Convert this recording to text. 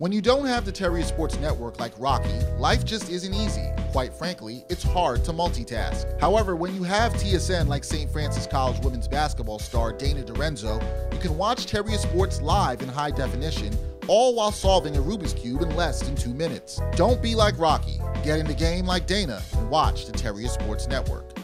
When you don't have the Terrier Sports Network like Rocky, life just isn't easy. Quite frankly, it's hard to multitask. However, when you have TSN like St. Francis College women's basketball star Dana DiRenzo, you can watch Terrier Sports live in high definition, all while solving a Rubik's Cube in less than 2 minutes. Don't be like Rocky. Get in the game like Dana and watch the Terrier Sports Network.